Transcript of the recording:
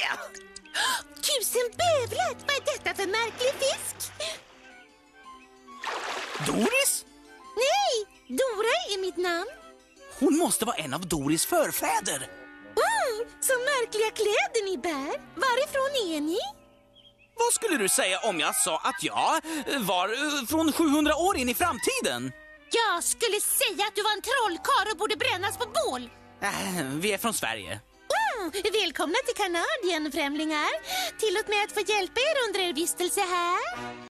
Tusen bövlar, vad är detta för märklig fisk? Doris? Nej, Dora är mitt namn. Hon måste vara en av Doris förfäder. Så märkliga kläder ni bär. Varifrån är ni? Vad skulle du säga om jag sa att jag var från 700 år in i framtiden? Jag skulle säga att du var en trollkarl och borde brännas på bål. Vi är från Sverige. Välkomna till Kanadien, främlingar. Tillåt mig att få hjälpa er under er vistelse här.